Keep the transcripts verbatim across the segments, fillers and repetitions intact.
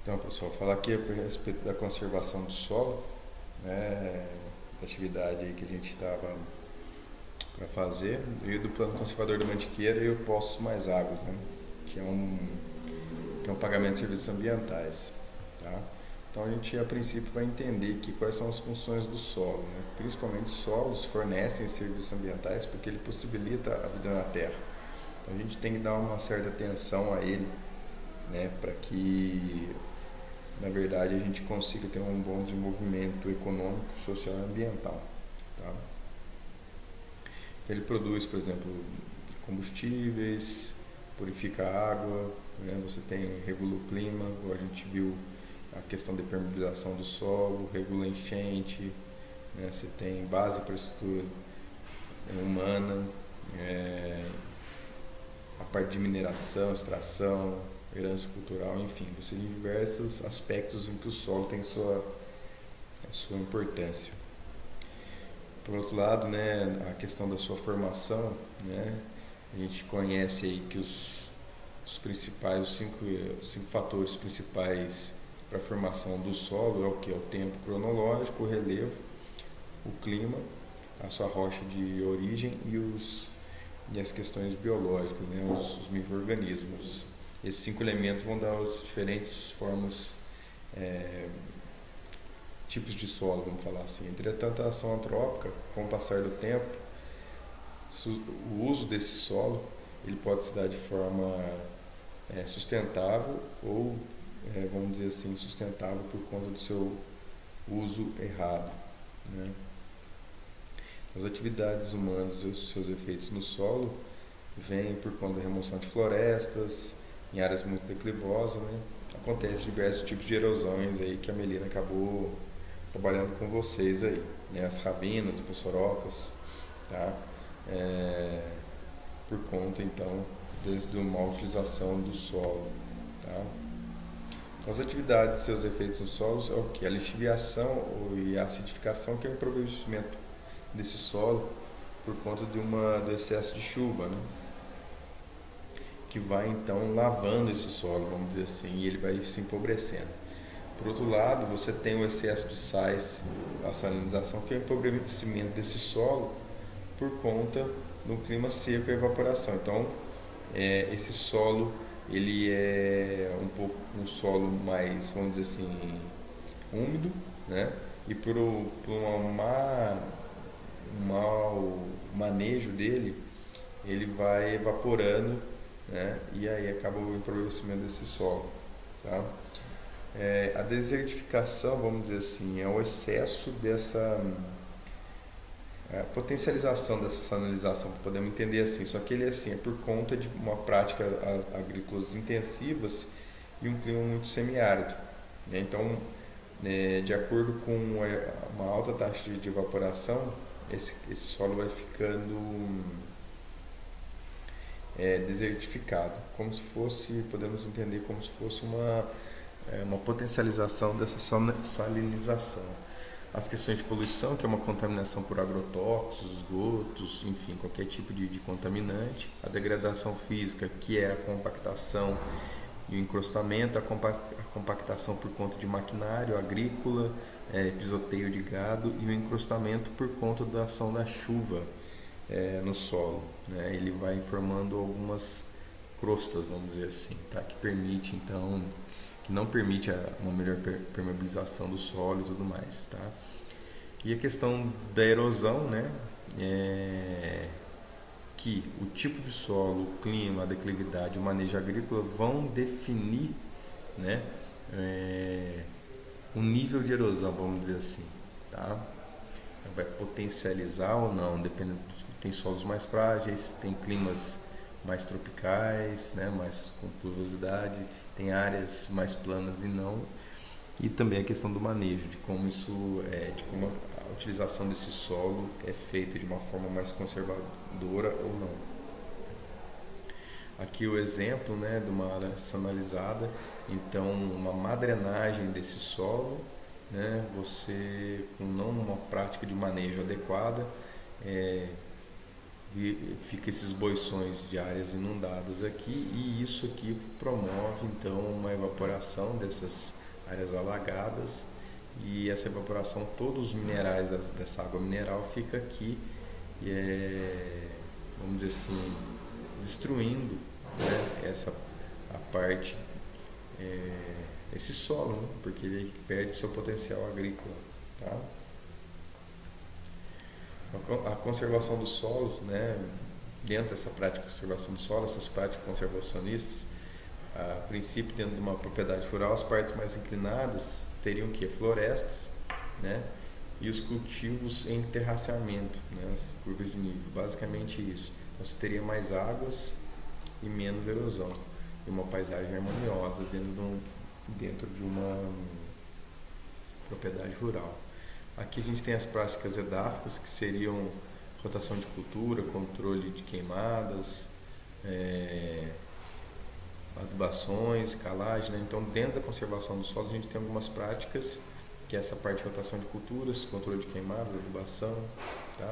Então, pessoal, falar aqui a respeito da conservação do solo, né, da atividade aí que a gente estava para fazer, e do Plano Conservador da Mantiqueira e o Poços Mais Águas, né, que é um, que é um pagamento de serviços ambientais. Tá? Então, a gente, a princípio, vai entender que quais são as funções do solo. Né? Principalmente, solos fornecem serviços ambientais porque ele possibilita a vida na Terra. Então, a gente tem que dar uma certa atenção a ele, né, para que na verdade a gente consiga ter um bom desenvolvimento econômico, social e ambiental. Tá? Ele produz, por exemplo, combustíveis, purifica a água, né? Você tem, regula o clima, como a gente viu a questão da permeabilização do solo, regula a enchente, né? Você tem base para a estrutura humana, é, a parte de mineração, extração, herança cultural, enfim, você tem diversos aspectos em que o solo tem sua, a sua importância. Por outro lado, né, a questão da sua formação, né, a gente conhece aí que os, os principais, os cinco, os cinco fatores principais para a formação do solo é o que? É o tempo cronológico, o relevo, o clima, a sua rocha de origem e, os, e as questões biológicas, né, os, os micro-organismos. Esses cinco elementos vão dar as diferentes formas, é, tipos de solo, vamos falar assim. Entretanto, a ação antrópica, com o passar do tempo, o uso desse solo ele pode se dar de forma é, sustentável ou, é, vamos dizer assim, sustentável por conta do seu uso errado. Né? As atividades humanas e os seus efeitos no solo vêm por conta da remoção de florestas, em áreas muito declivosas, né? Acontece diversos tipos de erosões aí que a Melina acabou trabalhando com vocês aí, né? As rabinas, as possorocas, tá? É, por conta então de uma utilização do solo, tá? As atividades e seus efeitos nos solos é o que? A lixiviação e a acidificação, que é o empobrecimento desse solo por conta de uma, do excesso de chuva, né? Que vai então lavando esse solo, vamos dizer assim, e ele vai se empobrecendo. Por outro lado, você tem o excesso de sais, a salinização, que é o empobrecimento desse solo por conta do clima seco e evaporação. Então, é, esse solo ele é um pouco um solo mais, vamos dizer assim, úmido, né? E por, por um má, um mau manejo dele, ele vai evaporando, né? E aí acaba o empobrecimento desse solo. Tá? É, a desertificação, vamos dizer assim, é o excesso dessa é, potencialização dessa sanalização, podemos entender assim, só que ele é assim, é por conta de uma prática agrícolas intensivas e um clima muito semiárido. Né? Então, é, de acordo com uma alta taxa de evaporação, esse, esse solo vai ficando É, desertificado, como se fosse, podemos entender como se fosse uma, é, uma potencialização dessa salinização. As questões de poluição, que é uma contaminação por agrotóxicos, esgotos, enfim, qualquer tipo de, de contaminante. A degradação física, que é a compactação e o encrustamento, a, compa a compactação por conta de maquinário agrícola, é, pisoteio de gado e o encrustamento por conta da ação da chuva É, no solo, né? Ele vai formando algumas crostas, vamos dizer assim, tá? Que permite então, que não permite a, uma melhor permeabilização do solo e tudo mais, tá? E a questão da erosão, né? É, que o tipo de solo, o clima, a declividade, o manejo agrícola vão definir, né? É, o nível de erosão, vamos dizer assim, tá? Vai potencializar ou não, dependendo. Tem solos mais frágeis, tem climas mais tropicais, né, mais com pluviosidade, tem áreas mais planas e não, e também a questão do manejo, de como isso é, de como a utilização desse solo é feita de uma forma mais conservadora ou não. Aqui o exemplo, né, de uma área sanalizada, então uma má drenagem desse solo, né, você com não uma prática de manejo adequada, é, fica esses boições de áreas inundadas aqui, e isso aqui promove então uma evaporação dessas áreas alagadas, e essa evaporação, todos os minerais dessa água mineral fica aqui e é, vamos dizer assim, destruindo, né, essa a parte, é, esse solo, né, porque ele perde seu potencial agrícola, tá? A conservação do solo, né, dentro dessa prática de conservação do solo, essas práticas conservacionistas, a princípio, dentro de uma propriedade rural, as partes mais inclinadas teriam que florestas, né, e os cultivos em terraceamento, né, as curvas de nível, basicamente isso. Então, você teria mais águas e menos erosão, e uma paisagem harmoniosa dentro de, um, dentro de uma propriedade rural. Aqui a gente tem as práticas edáficas, que seriam rotação de cultura, controle de queimadas, é, adubações, calagem, né? Então, dentro da conservação do solo, a gente tem algumas práticas, que é essa parte de rotação de culturas, controle de queimadas, adubação, tá?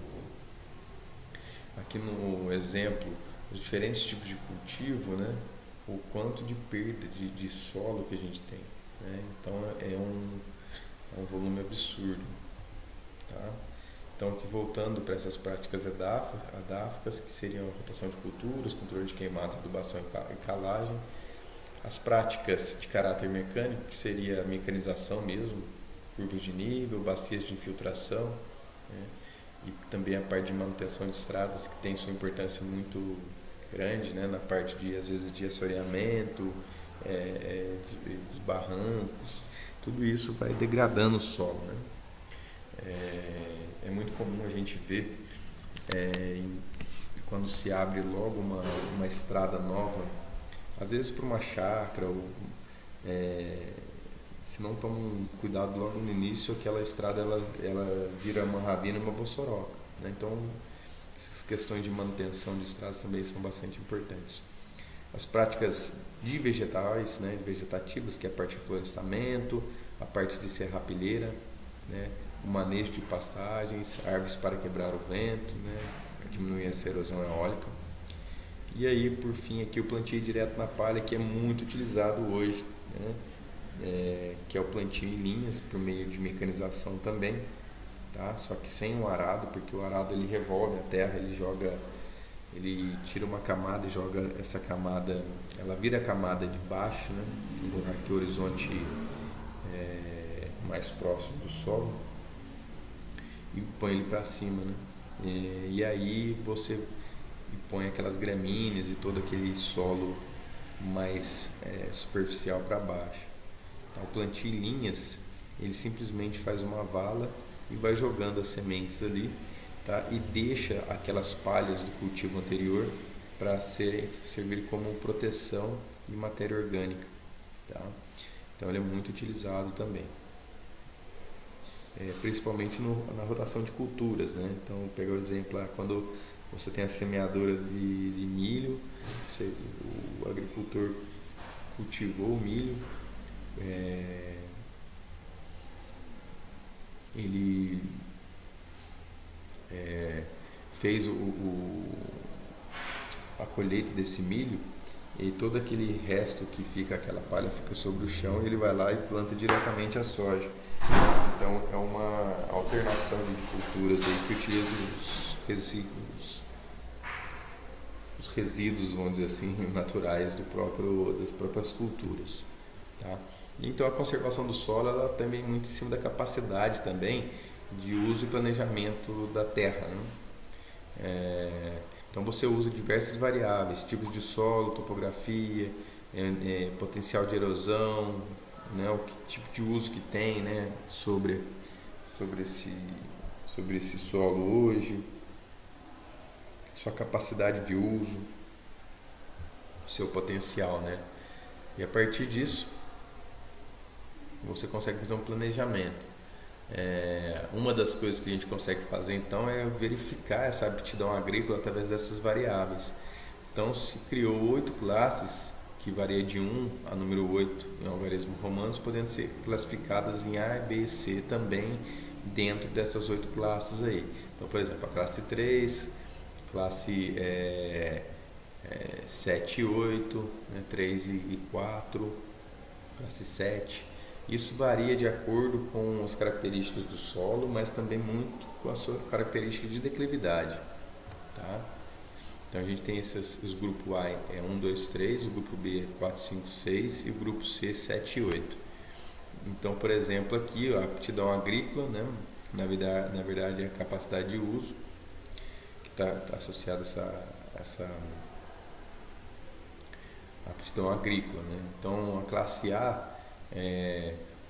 Aqui no exemplo, os diferentes tipos de cultivo, né? O quanto de perda de, de solo que a gente tem, né? Então, é um É um volume absurdo, tá? Então, aqui voltando para essas práticas edáficas, que seriam a rotação de culturas, controle de queimadas, adubação e calagem. As práticas de caráter mecânico, que seria a mecanização mesmo, curvas de nível, bacias de infiltração, né? E também a parte de manutenção de estradas, que tem sua importância muito grande, né? Na parte de, às vezes, de assoreamento, é, é, desbarrancos. Tudo isso vai degradando o solo, né? É, é muito comum a gente ver, é, em, quando se abre logo uma, uma estrada nova, às vezes para uma chácara, ou, é, se não tomam cuidado logo no início, aquela estrada ela, ela vira uma ravina e uma bossoroca, né? Então, essas questões de manutenção de estradas também são bastante importantes. As práticas de vegetais, né, vegetativas, que é a parte de florestamento, a parte de serrapilheira, né, o manejo de pastagens, árvores para quebrar o vento, né, para diminuir essa erosão eólica. E aí, por fim, aqui o plantio direto na palha, que é muito utilizado hoje, né, é, que é o plantio em linhas, por meio de mecanização também, tá? Só que sem o arado, porque o arado ele revolve a terra, ele joga... ele tira uma camada e joga essa camada, ela vira a camada de baixo, né, no lugar que o horizonte é mais próximo do solo, e põe ele para cima, né, e, e aí você põe aquelas gramíneas e todo aquele solo mais é, superficial para baixo. Então, o plantio em linhas, ele simplesmente faz uma vala e vai jogando as sementes ali, tá? E deixa aquelas palhas do cultivo anterior para servir como proteção e matéria orgânica, tá? Então ele é muito utilizado também, é, principalmente no, na rotação de culturas, né? Então, vou pegar o exemplo lá, quando você tem a semeadura de, de milho, você, o agricultor cultivou o milho, é, ele É, fez o, o, a colheita desse milho, e todo aquele resto que fica, aquela palha fica sobre o chão, e ele vai lá e planta diretamente a soja. Então é uma alternação de culturas aí que utiliza os resíduos, os resíduos, vamos dizer assim, naturais do próprio, das próprias culturas, tá? Então a conservação do solo, ela também muito em cima da capacidade também de uso e planejamento da terra, né? É, então você usa diversas variáveis, tipos de solo, topografia, é, é, potencial de erosão, né, o que, tipo de uso que tem, né, sobre, sobre, esse, sobre esse solo hoje, sua capacidade de uso, seu potencial, né? E a partir disso você consegue fazer um planejamento. É, uma das coisas que a gente consegue fazer então é verificar essa aptidão agrícola através dessas variáveis. Então se criou oito classes, que varia de um a número oito em algarismo romanos, podendo ser classificadas em A, B e C também dentro dessas oito classes aí. Então, por exemplo, a classe três, classe é, é, sete e oito, né, três e quatro, classe sete. Isso varia de acordo com as características do solo, mas também muito com a sua característica de declividade. Tá? Então a gente tem esses, os grupos A é um, dois, três, o grupo B é quatro, cinco, seis e o grupo C sete e oito. Então, por exemplo, aqui ó, a aptidão agrícola, né? na, verdade, na verdade é a capacidade de uso, que está tá associada a essa, essa aptidão agrícola. Né? Então, a classe A, é,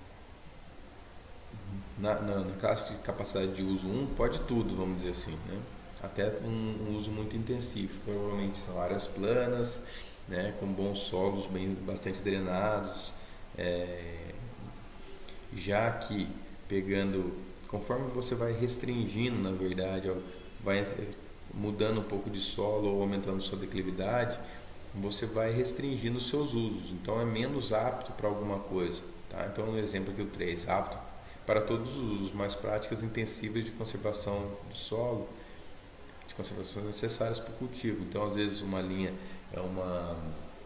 na, na, na classe de capacidade de uso um, pode tudo, vamos dizer assim, né? Até um, um uso muito intensivo, provavelmente são áreas planas, né, com bons solos, bem, bastante drenados, é, já que pegando, conforme você vai restringindo, na verdade, vai mudando um pouco de solo ou aumentando sua declividade, você vai restringindo os seus usos, então é menos apto para alguma coisa. Tá? Então, no exemplo aqui o três, apto para todos os usos, mais práticas intensivas de conservação do solo, de conservação necessárias para o cultivo. Então, às vezes, uma linha é uma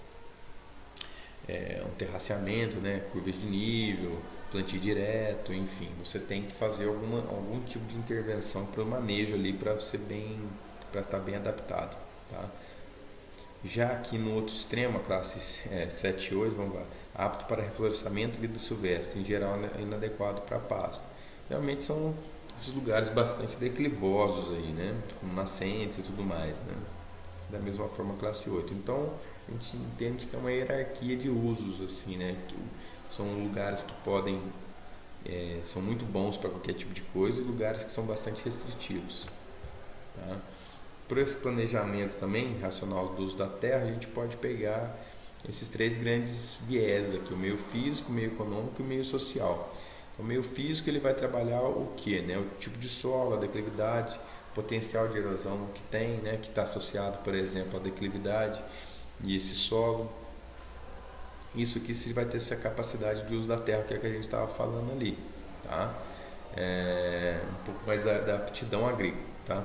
é um terraceamento, né, curvas de nível, plantio direto, enfim, você tem que fazer alguma, algum tipo de intervenção para o manejo ali para ser bem, para estar bem adaptado, tá? Já aqui no outro extremo, a classe é, sete e oito, vamos lá, apto para reflorestamento e vida silvestre, em geral é inadequado para pasto. Realmente são esses lugares bastante declivosos aí, né? Como nascentes e tudo mais, né? Da mesma forma a classe oito. Então, a gente entende que é uma hierarquia de usos, assim, né? Que são lugares que podem, é, são muito bons para qualquer tipo de coisa e lugares que são bastante restritivos, tá? Por esse planejamento também racional do uso da terra, a gente pode pegar esses três grandes viés aqui, o meio físico, o meio econômico e o meio social. O meio físico ele vai trabalhar o que, né? O tipo de solo, a declividade, potencial de erosão que tem, né? Que está associado, por exemplo, à declividade e esse solo. Isso aqui se vai ter essa capacidade de uso da terra, que é o que a gente estava falando ali, tá? É, um pouco mais da, da aptidão agrícola, tá?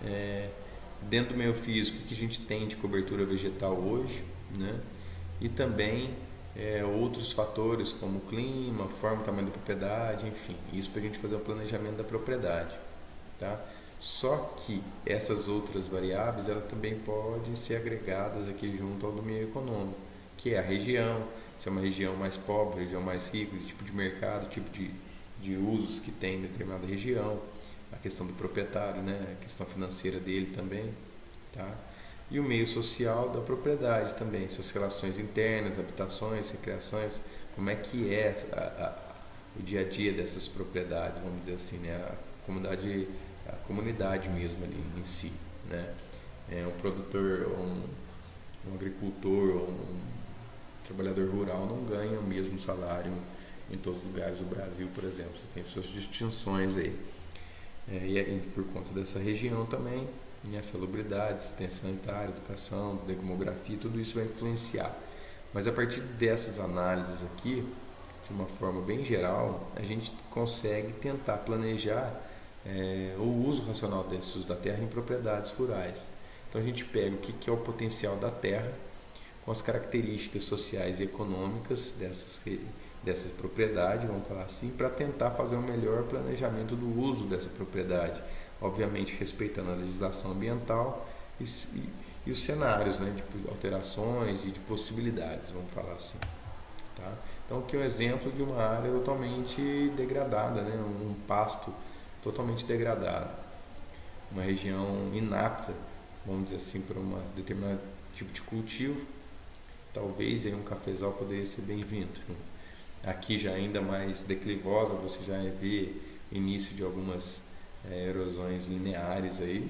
É, dentro do meio físico, o que a gente tem de cobertura vegetal hoje, né? E também é, outros fatores como clima, forma, tamanho da propriedade, enfim, isso para a gente fazer o planejamento da propriedade, tá? Só que essas outras variáveis, elas também podem ser agregadas aqui junto ao do meio econômico, que é a região, se é uma região mais pobre, região mais rica, tipo de mercado, tipo de, de usos que tem em determinada região, a questão do proprietário, né? A questão financeira dele também, tá? E o meio social da propriedade também, suas relações internas, habitações, recreações, como é que é a, a, o dia a dia dessas propriedades, vamos dizer assim, né? A comunidade, a comunidade mesmo ali em si, né? É um produtor, um, um agricultor, um trabalhador rural não ganha o mesmo salário em todos os lugares do Brasil, por exemplo. Você tem suas distinções aí. É, e por conta dessa região também, né, salubridade, assistência sanitária, educação, demografia, tudo isso vai influenciar. Mas a partir dessas análises aqui, de uma forma bem geral, a gente consegue tentar planejar é, o uso racional desses usos da terra em propriedades rurais. Então a gente pega o que é o potencial da terra com as características sociais e econômicas dessas, dessas propriedades, vamos falar assim, para tentar fazer um melhor planejamento do uso dessa propriedade, obviamente respeitando a legislação ambiental e, e, e os cenários, né, de alterações e de possibilidades, vamos falar assim. Tá? Então aqui é um exemplo de uma área totalmente degradada, né, um pasto totalmente degradado, uma região inapta, vamos dizer assim, para um determinado tipo de cultivo. Talvez aí um cafezal poderia ser bem-vindo. Aqui já ainda mais declivosa, você já vê início de algumas é, erosões lineares aí,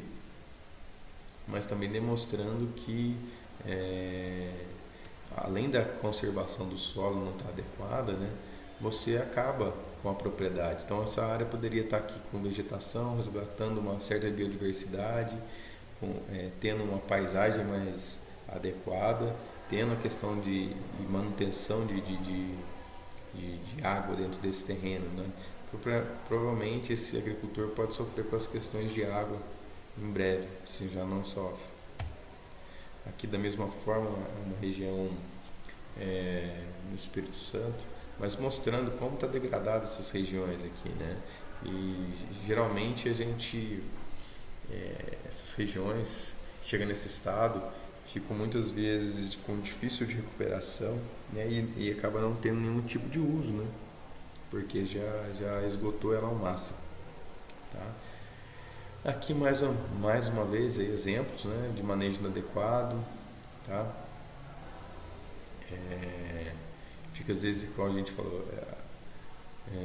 mas também demonstrando que é, além da conservação do solo não estar adequada, né, você acaba com a propriedade. Então essa área poderia estar aqui com vegetação, resgatando uma certa biodiversidade, com, é, tendo uma paisagem mais adequada, tendo a questão de, de manutenção de, de, de, de, de água dentro desse terreno, né? Provavelmente esse agricultor pode sofrer com as questões de água em breve, se já não sofre. Aqui da mesma forma, uma região é, no Espírito Santo, mas mostrando como está degradada essas regiões aqui, né? E geralmente a gente, é, essas regiões chegam nesse estado, ficam muitas vezes com difícil de recuperação, né? E, e acaba não tendo nenhum tipo de uso, né? Porque já, já esgotou ela ao máximo, tá? Aqui mais, mais uma vez aí, exemplos, né, de manejo inadequado, tá? É, fica às vezes, como a gente falou, é,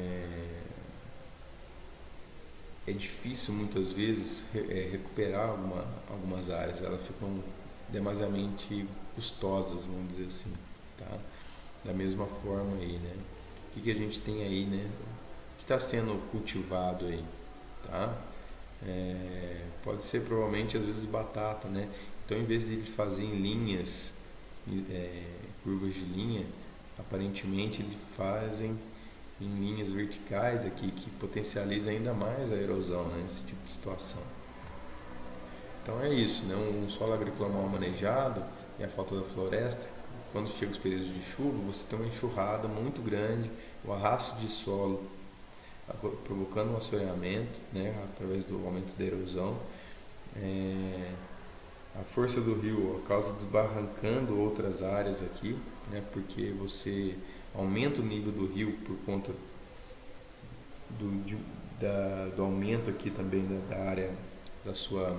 é, é difícil muitas vezes é, recuperar alguma, algumas áreas, elas ficam demasiadamente custosas, vamos dizer assim, tá? Da mesma forma aí, né? O que, que a gente tem aí, né? O que está sendo cultivado aí, tá? É, pode ser provavelmente às vezes batata, né? Então em vez de ele fazer em linhas, é, curvas de linha, aparentemente eles fazem em linhas verticais aqui, que potencializa ainda mais a erosão, né? Esse tipo de situação. Então é isso, né? Um solo agrícola mal manejado e a falta da floresta, quando chega os períodos de chuva, você tem uma enxurrada muito grande, o arrasto de solo provocando um assoreamento, né, através do aumento da erosão, é, a força do rio causa desbarrancando outras áreas aqui, né, porque você aumenta o nível do rio por conta do, de, da, do aumento aqui também da, da área da sua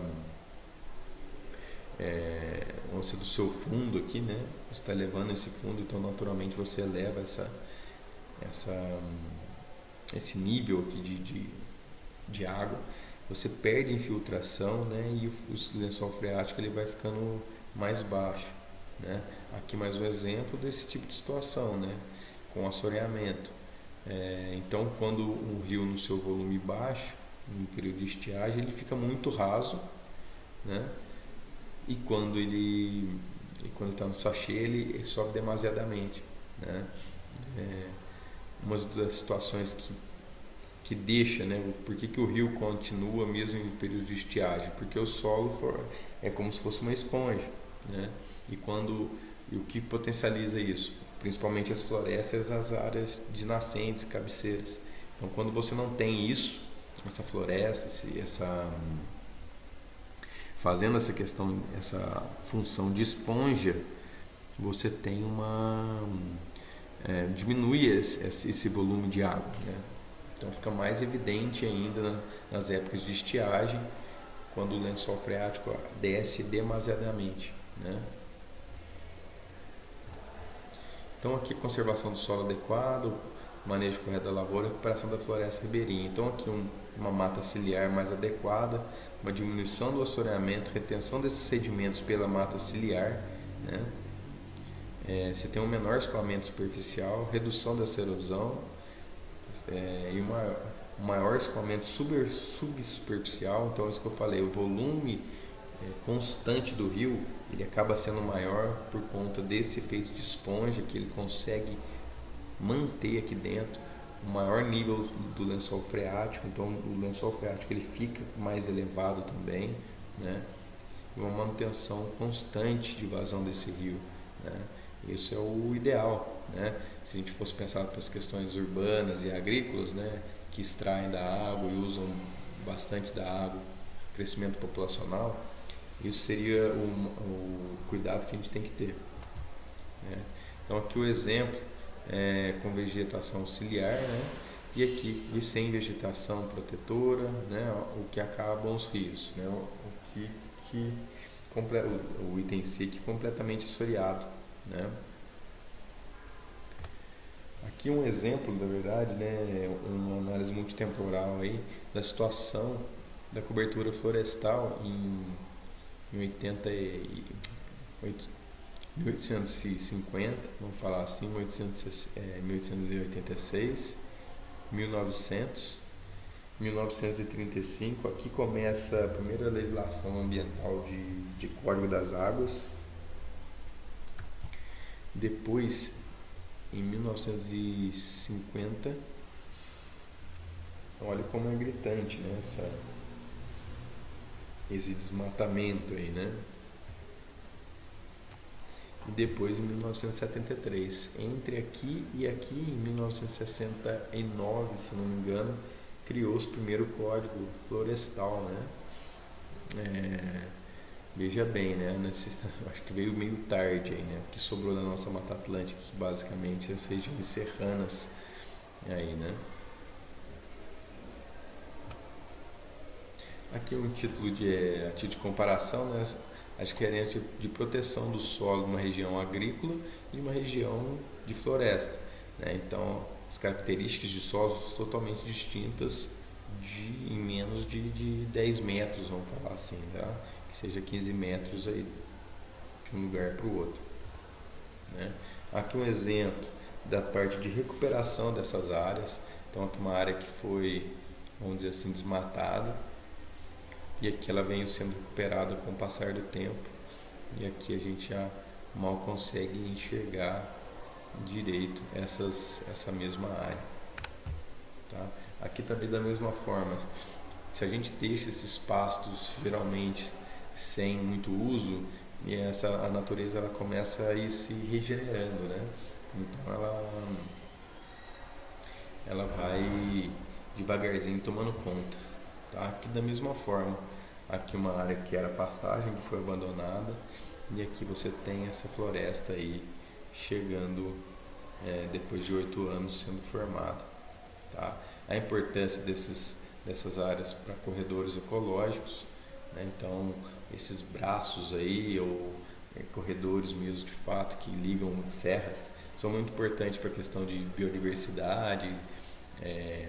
é, do seu fundo aqui, né, você está elevando esse fundo, então naturalmente você eleva essa essa esse nível aqui de, de, de água, você perde infiltração, né, e o, o lençol freático ele vai ficando mais baixo, né? Aqui mais um exemplo desse tipo de situação, né, com assoreamento. É, então quando um rio no seu volume baixo, no período de estiagem, ele fica muito raso, né, e quando ele e quando está no sachê ele, ele sobe demasiadamente, né? É, uma das situações que, que deixa, né, por que, que o rio continua mesmo em períodos de estiagem? Porque o solo for, é como se fosse uma esponja, né? E, quando, e o que potencializa isso? Principalmente as florestas, as áreas de nascentes e cabeceiras. Então, quando você não tem isso, essa floresta, essa, fazendo essa questão, essa função de esponja, você tem uma... É, diminui esse, esse volume de água, né? Então fica mais evidente ainda na, nas épocas de estiagem, quando o lençol freático desce demasiadamente, né? Então aqui conservação do solo adequado, manejo correto da lavoura, recuperação da floresta ribeirinha. Então aqui um, uma mata ciliar mais adequada, uma diminuição do assoreamento, retenção desses sedimentos pela mata ciliar, né? É, você tem um menor escoamento superficial, redução dessa erosão, é, e uma, um maior escoamento super, subsuperficial. Então, isso que eu falei, o volume é, constante do rio, ele acaba sendo maior por conta desse efeito de esponja que ele consegue manter aqui dentro o maior nível do lençol freático. Então, o lençol freático ele fica mais elevado também, né? E uma manutenção constante de vazão desse rio, né? Isso é o ideal, né? Se a gente fosse pensar para as questões urbanas e agrícolas, né, que extraem da água e usam bastante da água, crescimento populacional, isso seria o, o cuidado que a gente tem que ter, né? Então aqui o exemplo é com vegetação auxiliar, né? E aqui e sem vegetação protetora, né? O que acabam os rios, né? O que, que o, o item C que completamente assoreado, né? Aqui um exemplo, na verdade, né, uma análise multitemporal aí da situação da cobertura florestal em, em oitenta e, mil oitocentos e cinquenta, vamos falar assim, mil oitocentos, é, mil oitocentos e oitenta e seis, mil e novecentos, mil novecentos e trinta e cinco. Aqui começa a primeira legislação ambiental de, de Código das Águas. Depois, em mil novecentos e cinquenta, olha como é gritante, né, essa, esse desmatamento aí, né? E depois, em mil novecentos e setenta e três, entre aqui e aqui, em mil novecentos e sessenta e nove, se não me engano, criou-se o primeiro código florestal, né? É, veja bem, né? Acho que veio meio tarde aí, né? O que sobrou da nossa Mata Atlântica, que basicamente as regiões serranas aí, né? Aqui um título de, a título de comparação, né? As diferenças de proteção do solo de uma região agrícola e de uma região de floresta, né? Então, as características de solos totalmente distintas de, em menos de, de dez metros, vamos falar assim, tá? Que seja quinze metros aí de um lugar para o outro, né? Aqui um exemplo da parte de recuperação dessas áreas. Então, aqui uma área que foi, vamos dizer assim, desmatada, e aqui ela vem sendo recuperada com o passar do tempo, e aqui a gente já mal consegue enxergar direito essas, essa mesma área, tá? Aqui também da mesma forma, se a gente deixa esses pastos geralmente sem muito uso, e essa, a natureza ela começa a ir se regenerando, né? Então ela, ela vai devagarzinho tomando conta, tá? Aqui da mesma forma, aqui uma área que era pastagem, que foi abandonada, e aqui você tem essa floresta aí chegando é, depois de oito anos sendo formada, tá? A importância desses, dessas áreas para corredores ecológicos, né? Então esses braços aí, ou é, corredores mesmo de fato que ligam serras, são muito importantes para a questão de biodiversidade, é,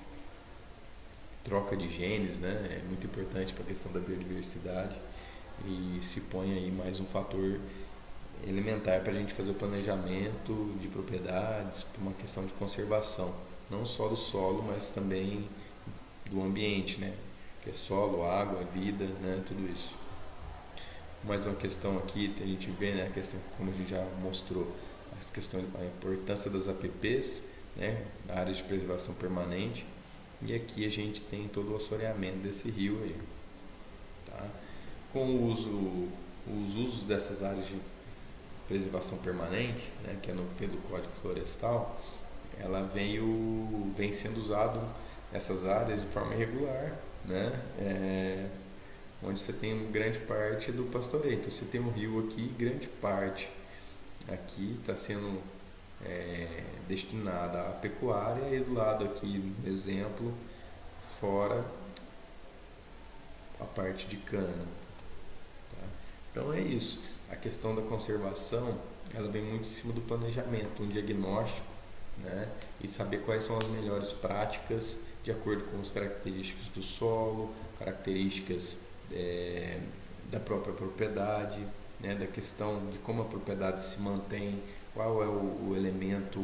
troca de genes, né? É muito importante para a questão da biodiversidade, e se põe aí mais um fator elementar para a gente fazer o planejamento de propriedades, por uma questão de conservação, não só do solo, mas também do ambiente, né? Que é solo, água, vida, né? Tudo isso. Mais uma questão aqui, a gente vê, né? A questão, como a gente já mostrou, as questões, a importância das A P Ps, né? Áreas de preservação permanente. E aqui a gente tem todo o assoreamento desse rio aí, tá? Com o uso, os usos dessas áreas de preservação permanente, né, que é no pelo Código Florestal, ela veio, vem sendo usado nessas áreas de forma irregular, né? É, onde você tem grande parte do pastoreio. Então você tem um rio aqui, grande parte aqui está sendo É, destinada à pecuária, e do lado aqui, no exemplo, fora a parte de cana, tá? Então é isso, a questão da conservação ela vem muito em cima do planejamento, um diagnóstico, né? E saber quais são as melhores práticas de acordo com as características do solo, características é, da própria propriedade, né? Da questão de como a propriedade se mantém, qual é o, o elemento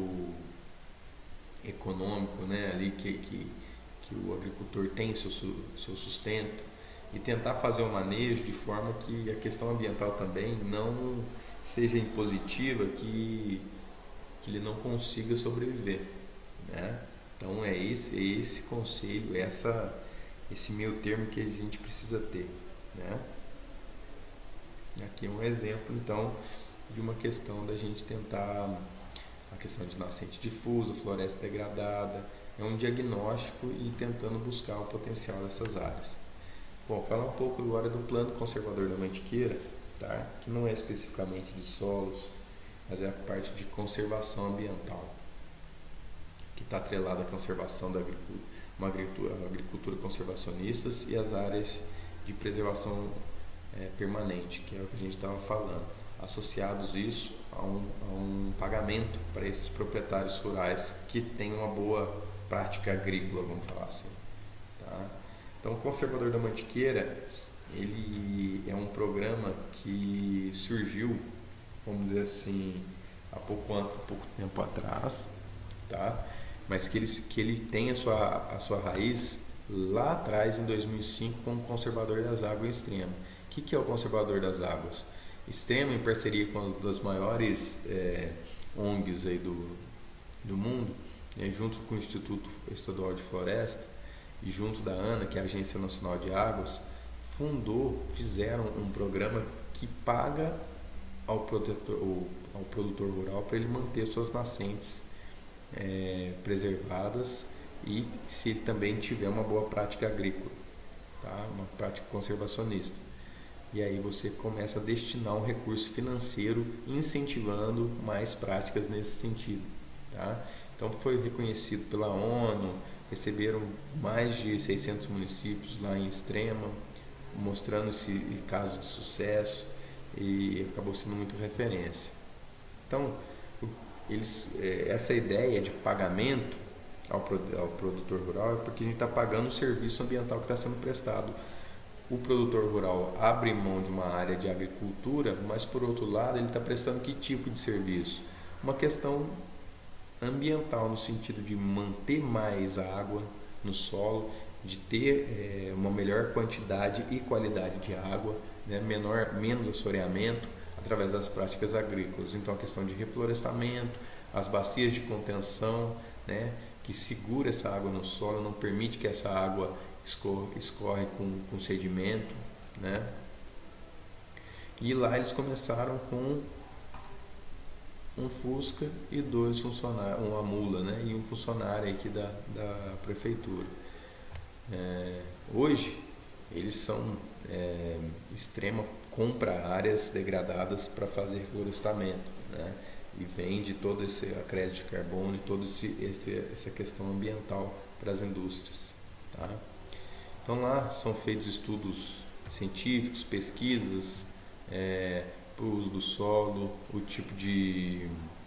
econômico, né, ali que, que, que o agricultor tem seu, seu sustento, e tentar fazer o manejo de forma que a questão ambiental também não seja impositiva, que, que ele não consiga sobreviver, né? Então é esse, é esse conselho, essa, esse meio termo que a gente precisa ter, né? Aqui é um exemplo, então, de uma questão da gente tentar a questão de nascente difusa, floresta degradada, é um diagnóstico e tentando buscar o potencial dessas áreas. Bom, falar um pouco agora do plano conservador da Mantiqueira, tá? Que não é especificamente de solos, mas é a parte de conservação ambiental, que está atrelada à conservação da agricultura, uma agricultura, agricultura conservacionistas, e as áreas de preservação é, permanente, que é o que a gente estava falando, associados isso a um, a um pagamento para esses proprietários rurais que têm uma boa prática agrícola, vamos falar assim, tá? Então, o Conservador da Mantiqueira, ele é um programa que surgiu, vamos dizer assim, há pouco, há pouco tempo atrás, tá? Mas que ele, que ele tem a sua, a sua raiz lá atrás, em dois mil e cinco, com o Conservador das Águas Extremo. O que, que é o Conservador das Águas Extremo, em parceria com uma das maiores é, O N Gs aí do, do mundo, é, junto com o Instituto Estadual de Floresta e junto da ANA, que é a Agência Nacional de Águas, fundou, fizeram um programa que paga ao produtor, ao produtor rural para ele manter suas nascentes é, preservadas e se ele também tiver uma boa prática agrícola, tá? Uma prática conservacionista. E aí você começa a destinar um recurso financeiro incentivando mais práticas nesse sentido, tá? Então foi reconhecido pela ONU, receberam mais de seiscentos municípios lá em Extrema, mostrando esse caso de sucesso e acabou sendo muito referência. Então, eles, essa ideia de pagamento ao produtor rural é porque a gente está pagando o serviço ambiental que está sendo prestado. O produtor rural abre mão de uma área de agricultura, mas por outro lado ele está prestando que tipo de serviço? Uma questão ambiental, no sentido de manter mais água no solo, de ter é, uma melhor quantidade e qualidade de água, né, menor, menos assoreamento através das práticas agrícolas. Então a questão de reflorestamento, as bacias de contenção, né, que segura essa água no solo, não permite que essa água escorre, escorre com, com sedimento, né? E lá eles começaram com um Fusca e dois funcionários, uma mula, né, e um funcionário aqui da, da prefeitura. É, hoje eles são é, Extrema compra áreas degradadas para fazer reflorestamento, né, e vende todo esse acréscimo de carbono e toda essa questão ambiental para as indústrias, tá? Então lá são feitos estudos científicos, pesquisas é, para o uso do solo, o tipo de,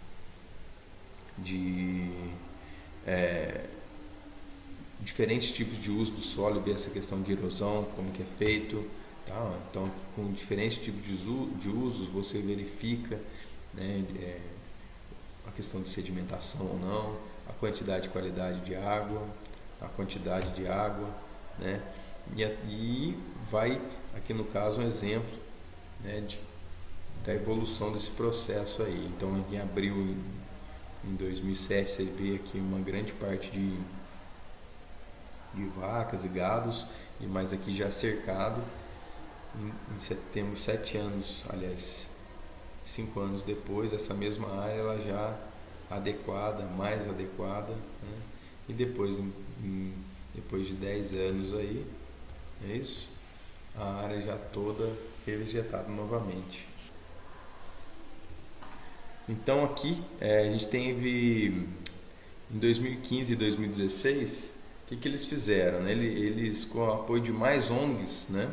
de é, diferentes tipos de uso do solo, ver essa questão de erosão, como que é feito, tá? Então com diferentes tipos de, de usos você verifica, né, é, a questão de sedimentação ou não, a quantidade e qualidade de água, a quantidade de água, né? E, e vai, aqui no caso, um exemplo, né, de, da evolução desse processo aí. Então, em abril, em, em dois mil e sete, você vê aqui uma grande parte de, de vacas e gados, e mais aqui já cercado. Em, em setembro, sete anos, aliás, cinco anos depois, essa mesma área ela já adequada, mais adequada, né? E depois, em, em, depois de dez anos aí, é isso, a área já toda revegetada novamente. Então aqui é, a gente teve em dois mil e quinze e dois mil e dezesseis, o que, que eles fizeram, né? Eles, eles com o apoio de mais O N Gs, né,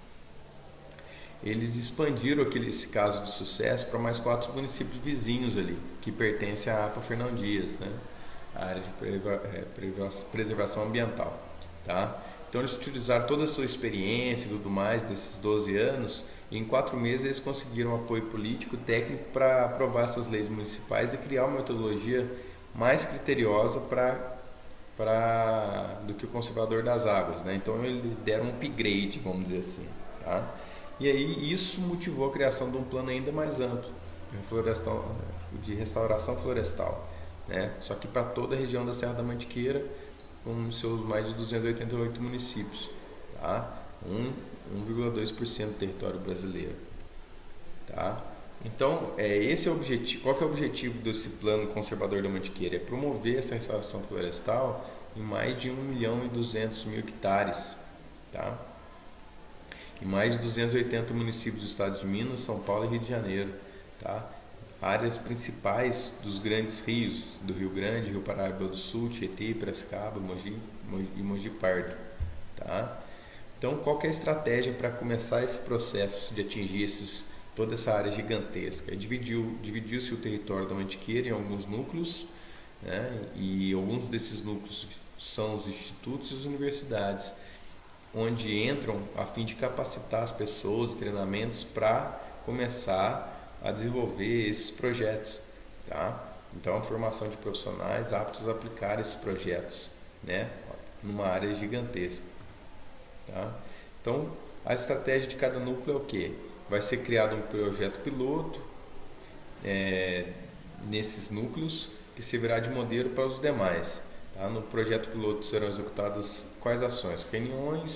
eles expandiram aquele, esse caso de sucesso para mais quatro municípios vizinhos ali, que pertencem à APA Fernão Dias, né, a área de preservação ambiental, tá? Então eles utilizaram toda a sua experiência e tudo mais desses doze anos, e em quatro meses eles conseguiram apoio político, técnico para aprovar essas leis municipais e criar uma metodologia mais criteriosa para para do que o conservador das águas, né? Então eles deram um upgrade, vamos dizer assim, tá? E aí isso motivou a criação de um plano ainda mais amplo de restauração florestal, né? Só que para toda a região da Serra da Mantiqueira, com seus mais de duzentos e oitenta e oito municípios, tá? um vírgula dois por cento do território brasileiro, tá? Então, é, esse é o objetivo. Qual que é o objetivo desse plano conservador da Mantiqueira? É promover essa restauração florestal em mais de um milhão e duzentos mil hectares, tá? Em mais de duzentos e oitenta municípios dos estados de Minas, São Paulo e Rio de Janeiro, tá? Áreas principais dos grandes rios, do Rio Grande, Rio Paraíba do Sul, Tietê, Piracicaba, Mogi, Mogi e Mogi Pardo, tá? Então, qual que é a estratégia para começar esse processo de atingir esses, toda essa área gigantesca? Dividiu, dividiu-se o território da Mantiqueira em alguns núcleos, né? E alguns desses núcleos são os institutos e as universidades, onde entram a fim de capacitar as pessoas e treinamentos para começar a desenvolver esses projetos, tá? Então, a formação de profissionais aptos a aplicar esses projetos, né, numa área gigantesca, tá? Então, a estratégia de cada núcleo é o quê? Vai ser criado um projeto piloto é, nesses núcleos que servirá de modelo para os demais, tá? No projeto piloto serão executadas quais ações? Reuniões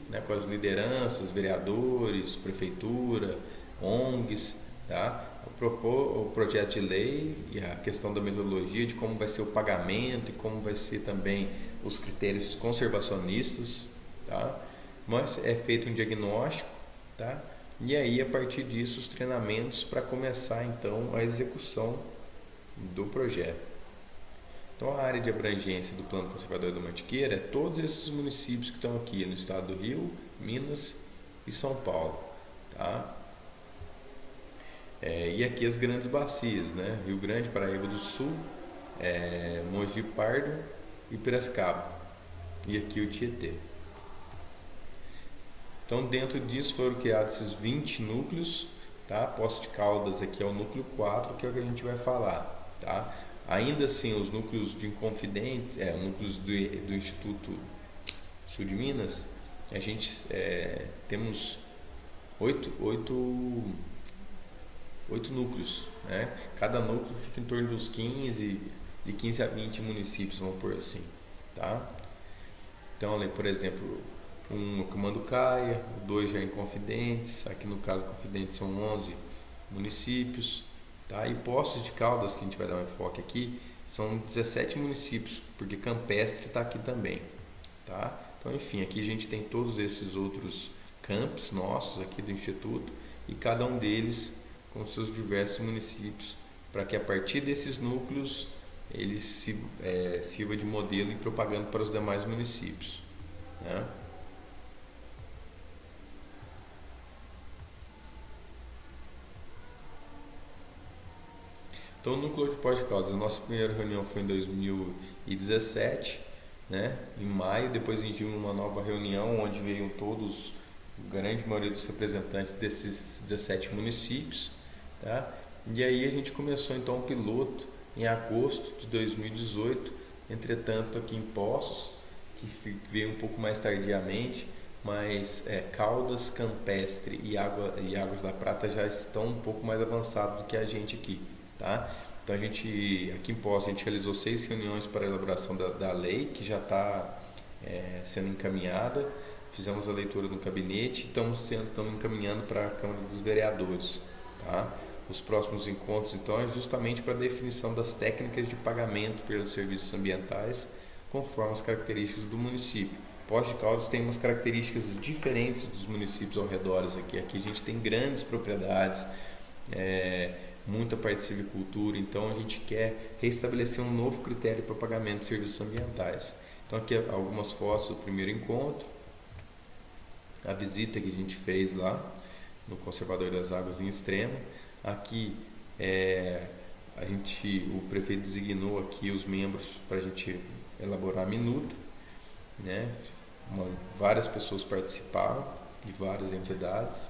né, com as lideranças, vereadores, prefeitura, O N Gs, tá? Propor o projeto de lei e a questão da metodologia de como vai ser o pagamento e como vai ser também os critérios conservacionistas, tá? Mas é feito um diagnóstico, tá? E aí a partir disso os treinamentos para começar então a execução do projeto. Então a área de abrangência do Plano Conservador da Mantiqueira é todos esses municípios que estão aqui no estado do Rio, Minas e São Paulo, tá? É, e aqui as grandes bacias, né? Rio Grande, Paraíba do Sul, é, Mogi Pardo e Piracicaba. E aqui o Tietê. Então dentro disso foram criados esses vinte núcleos, tá? Poços de Caldas aqui é o núcleo quatro, que é o que a gente vai falar, tá? Ainda assim, os núcleos de Inconfidente, é, núcleos do, do Instituto Sul de Minas, a gente é, temos oito, oito, oito núcleos, né? Cada núcleo fica em torno dos quinze, de quinze a vinte municípios, vamos por assim, tá? Então, ali, por exemplo, um no Comando Caia, dois já em Confidentes, aqui no caso Confidentes são onze municípios, tá? E Poços de Caldas, que a gente vai dar um enfoque aqui, são dezessete municípios, porque Campestre está aqui também, tá? Então, enfim, aqui a gente tem todos esses outros campos nossos aqui do Instituto e cada um deles com seus diversos municípios, para que a partir desses núcleos eles se, é, sirva de modelo e propaganda para os demais municípios, né? Então, o Núcleo de Poços de Caldas, a nossa primeira reunião foi em dois mil e dezessete, né, em maio. Depois em junho uma nova reunião onde veio todos, a grande maioria dos representantes desses dezessete municípios, tá? E aí a gente começou então o piloto em agosto de dois mil e dezoito, entretanto aqui em Poços, que veio um pouco mais tardiamente, mas é, Caldas, Campestre e, Água, e Águas da Prata já estão um pouco mais avançados do que a gente aqui, tá? Então a gente, aqui em Poços, a gente realizou seis reuniões para a elaboração da, da lei, que já está é, sendo encaminhada. Fizemos a leitura no gabinete e estamos, sendo, estamos encaminhando para a Câmara dos Vereadores, tá? Os próximos encontros, então, é justamente para a definição das técnicas de pagamento pelos serviços ambientais, conforme as características do município. Poços de Caldas tem umas características diferentes dos municípios ao redor aqui. Aqui a gente tem grandes propriedades, é, muita parte de silvicultura, então a gente quer restabelecer um novo critério para pagamento de serviços ambientais. Então aqui algumas fotos do primeiro encontro, a visita que a gente fez lá no Conservador das Águas em Extrema. Aqui é, a gente, o prefeito designou aqui os membros para a gente elaborar a minuta, né? Uma, várias pessoas participaram de várias entidades.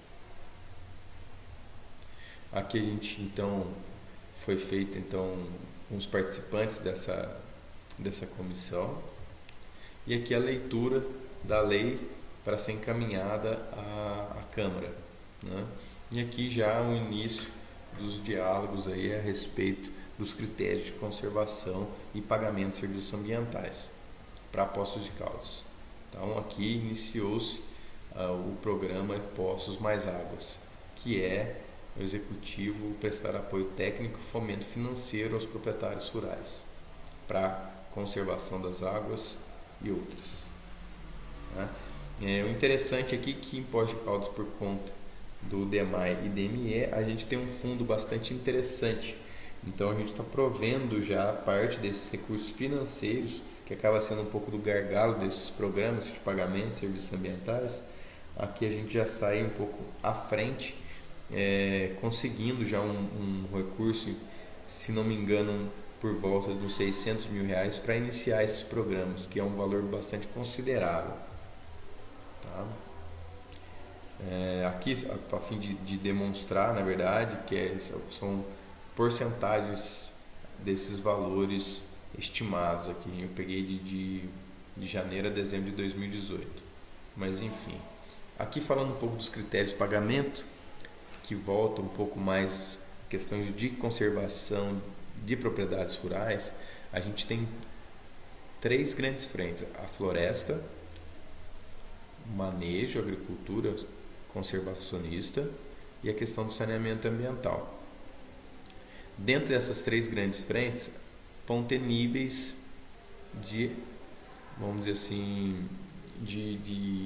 Aqui a gente então foi feito então uns participantes dessa dessa comissão e aqui a leitura da lei para ser encaminhada à, à Câmara, né? E aqui já o início dos diálogos aí a respeito dos critérios de conservação e pagamento de serviços ambientais para Poços de Caldas. Então aqui iniciou-se uh, o programa Poços Mais Águas, que é o executivo prestar apoio técnico e fomento financeiro aos proprietários rurais para conservação das águas e outras, né? É, o interessante aqui é que em Poços de Caldas, por conta do D E M A I e D M E, a gente tem um fundo bastante interessante. Então a gente está provendo já parte desses recursos financeiros, que acaba sendo um pouco do gargalo desses programas de pagamento de serviços ambientais. Aqui a gente já sai um pouco à frente, é, conseguindo já um, um recurso, se não me engano, por volta dos seiscentos mil reais para iniciar esses programas, que é um valor bastante considerável, tá? É, aqui, a, a fim de, de demonstrar, na verdade, que é, são porcentagens desses valores estimados aqui. Eu peguei de, de, de janeiro a dezembro de dois mil e dezoito. Mas enfim, aqui falando um pouco dos critérios de pagamento, que volta um pouco mais questões de conservação de propriedades rurais, a gente tem três grandes frentes: a floresta, manejo, agricultura conservacionista e a questão do saneamento ambiental. Dentro dessas três grandes frentes, vão ter níveis de, vamos dizer assim, de, de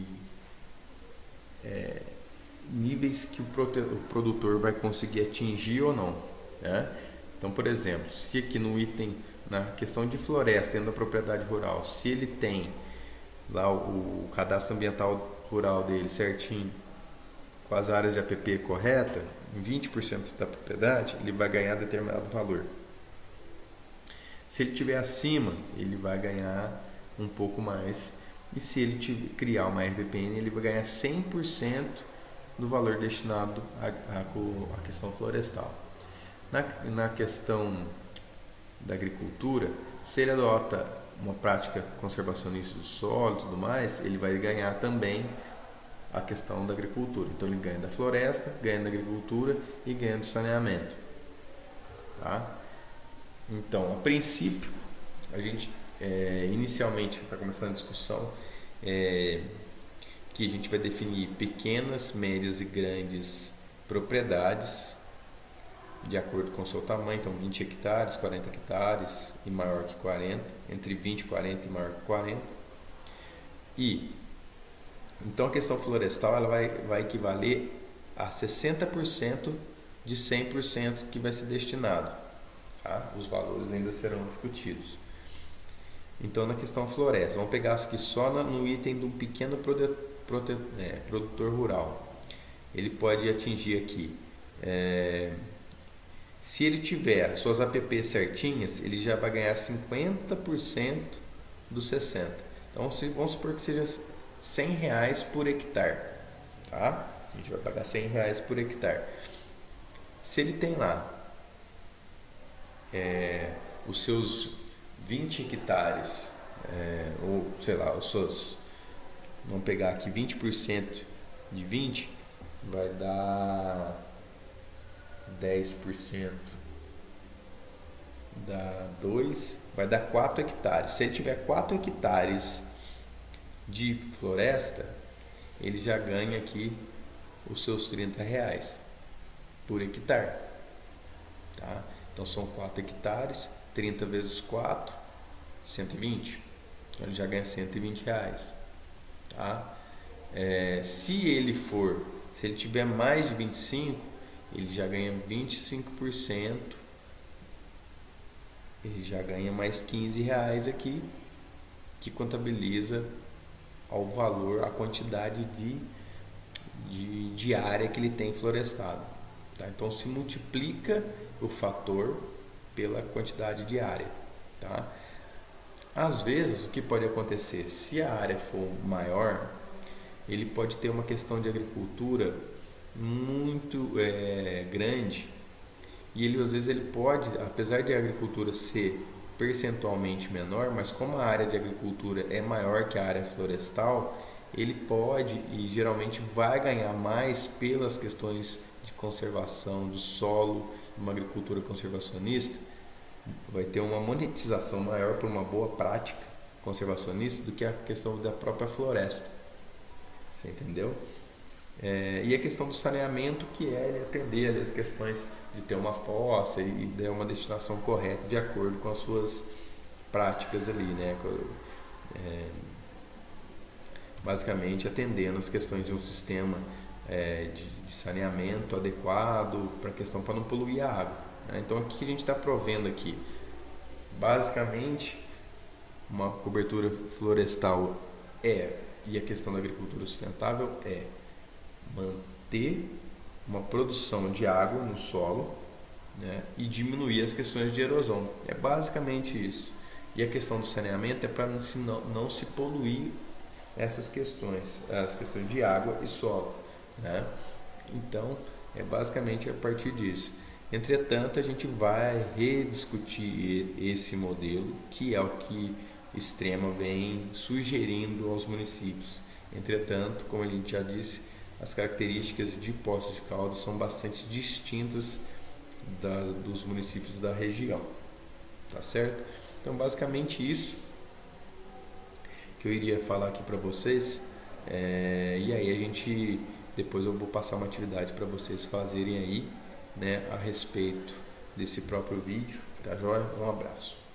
é, níveis que o, prote, o produtor vai conseguir atingir ou não, né? Então, por exemplo, se aqui no item, na questão de floresta, dentro da propriedade rural, se ele tem lá o, o cadastro ambiental rural dele certinho, com as áreas de A P P correta, em vinte por cento da propriedade, ele vai ganhar determinado valor. Se ele estiver acima, ele vai ganhar um pouco mais. E se ele tiver, criar uma R P P N, ele vai ganhar cem por cento do valor destinado à, à, à questão florestal. Na, na questão da agricultura, se ele adota uma prática conservacionista do solo e tudo mais, ele vai ganhar também a questão da agricultura. Então ele ganha da floresta, ganha da agricultura e ganha do saneamento. Tá? Então, a princípio, a gente é, inicialmente está começando a discussão é, que a gente vai definir pequenas, médias e grandes propriedades de acordo com o seu tamanho. Então vinte hectares, quarenta hectares e maior que quarenta, entre vinte e quarenta e maior que quarenta. E então a questão florestal ela vai, vai equivaler a sessenta por cento de cem por cento que vai ser destinado. Tá? Os valores ainda serão discutidos. Então na questão floresta, vamos pegar aqui só no item de um pequeno produ, produ, é, produtor rural. Ele pode atingir aqui, é, se ele tiver suas A P P certinhas, ele já vai ganhar cinquenta por cento dos sessenta por cento. Então se, vamos supor que seja cem reais por hectare, tá? A gente vai pagar cem reais por hectare. Se ele tem lá é, os seus vinte hectares, é, ou sei lá, os seus, vamos pegar aqui vinte por cento de vinte, vai dar dez por cento, dá dois, vai dar quatro hectares. Se ele tiver quatro hectares de floresta, ele já ganha aqui os seus trinta reais por hectare, tá? Então são quatro hectares, trinta vezes quatro, cento e vinte. Então ele já ganha cento e vinte reais, tá? É, se ele for, se ele tiver mais de vinte e cinco, ele já ganha vinte e cinco por cento, ele já ganha mais quinze reais aqui, que contabiliza ao valor, a quantidade de, de, de área que ele tem florestado. Tá? Então se multiplica o fator pela quantidade de área. Tá? Às vezes o que pode acontecer, se a área for maior, ele pode ter uma questão de agricultura muito é, grande, e ele às vezes ele pode, apesar de a agricultura ser percentualmente menor, mas como a área de agricultura é maior que a área florestal, ele pode e geralmente vai ganhar mais pelas questões de conservação do solo, uma agricultura conservacionista, vai ter uma monetização maior por uma boa prática conservacionista do que a questão da própria floresta. Você entendeu? É, e a questão do saneamento, que é ele atender ali as questões de ter uma fossa e dar uma destinação correta de acordo com as suas práticas ali, né? É, basicamente atendendo as questões de um sistema é, de, de saneamento adequado para a questão, para não poluir a água, né? Então o que a gente está provendo aqui? Basicamente uma cobertura florestal é, e a questão da agricultura sustentável é manter uma produção de água no solo, né, e diminuir as questões de erosão. É basicamente isso. E a questão do saneamento é para não, não se poluir essas questões, as questões de água e solo, né? Então, é basicamente a partir disso. Entretanto, a gente vai rediscutir esse modelo, que é o que Extrema vem sugerindo aos municípios. Entretanto, como a gente já disse, as características de Poços de Caldas são bastante distintas da, dos municípios da região, tá certo? Então basicamente isso que eu iria falar aqui para vocês É, e aí a gente, depois eu vou passar uma atividade para vocês fazerem aí, né, a respeito desse próprio vídeo, tá joia? Um abraço.